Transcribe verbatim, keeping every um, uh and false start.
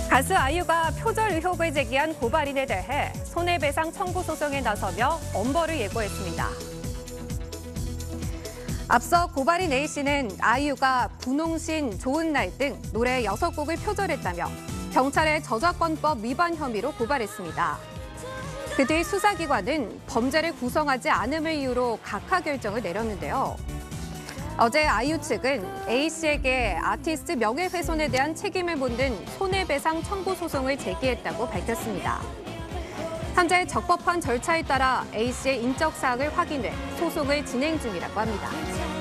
가수 아이유가 표절 의혹을 제기한 고발인에 대해 손해배상 청구 소송에 나서며 엄벌을 예고했습니다. 앞서 고발인 A씨는 아이유가 분홍신, 좋은 날 등 노래 여섯 곡을 표절했다며 경찰에 저작권법 위반 혐의로 고발했습니다. 그 뒤 수사기관은 범죄를 구성하지 않음을 이유로 각하 결정을 내렸는데요. 어제 아이유 측은 A씨에게 아티스트 명예훼손에 대한 책임을 묻는 손해배상 청구 소송을 제기했다고 밝혔습니다. 현재 적법한 절차에 따라 A씨의 인적 사항을 확인해 소송을 진행 중이라고 합니다.